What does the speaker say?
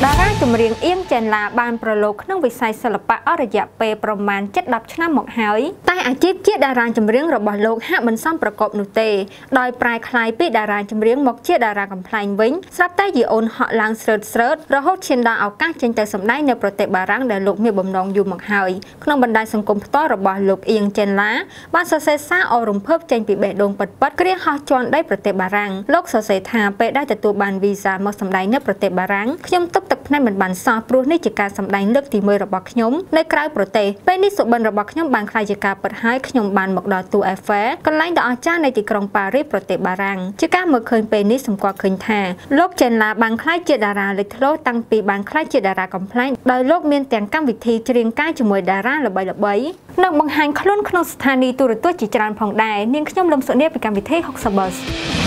តារាចម្រៀងអៀងចេនឡាបានប្រឡូកក្នុងវិស័យសិល្បៈអររយៈពេលប្រមាណ 7-10 ឆ្នាំមកហើយតែអាជីពជាតារាចម្រៀងរបស់លោកហាក់មិនសមប្រកបនោះទេដោយប្រែក្លាយពីតារាចម្រៀងមកជាតារាកំប្លែងវិញស្រាប់តែយីអូនហក់ឡើងស្រើតរហូតឈានដល់ឱកាសចេញទៅសម្ដែងនៅប្រទេសបារាំងដែលលោកមានបំណងយូរមកហើយក្នុងបណ្ដាញសង្គមផ្ទាល់របស់លោកអៀងចេនឡាបានសរសេរសារអរំភើបចេញពីបេះដូងពិតៗគ្រាហោះជាន់ដីប្រទេសបារាំងលោកសរសេរថាពេលដែលទទួលបានវីសាមកសម្ដែងនៅប្រទេសបារាំងខ្ញុំទុកទឹកភ្នែកមិនបានសោះព្រោះនេះជាការសម្ដែងលើកទី1របស់ខ្ញុំនៅក្រៅប្រទេសពេលនេះសុបិនរបស់ខ្ញុំបានខ្លាយជាការពិតហើយខ្ញុំបានមកដល់ទូអេហ្វែលកន្លែងដ៏អស្ចារ្យនៃទីក្រុងប៉ារីសប្រទេសបារាំងជាការមើលឃើញពេលនេះសម្គាល់ឃើញថាលោកចេនឡាបានខ្លាយជាតារាលេចធ្លោតាំងពីបានខ្លាយជាតារាកំប្លែងដោយលោកមានទាំងកម្មវិធីច្រៀងការជាមួយតារាល្បីៗនិងបង្ហាញខ្លួនក្នុងស្ថានីយទូរទស្សន៍ជាច្រើនផងដែរនាងខ្ញុំលឹមសុនីពីកម្មវិធី60 Buzz